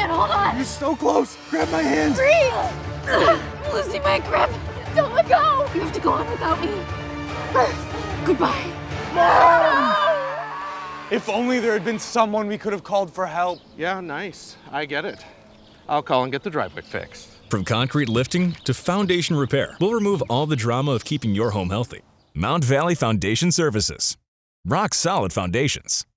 can't hold on. You're so close. Grab my hand. Breathe. I'm losing my grip. Don't let go. You have to go on without me. Goodbye. If only there had been someone we could have called for help. Yeah, nice. I get it. I'll call and get the driveway fixed. From concrete lifting to foundation repair, we'll remove all the drama of keeping your home healthy. Mount Valley Foundation Services. Rock solid foundations.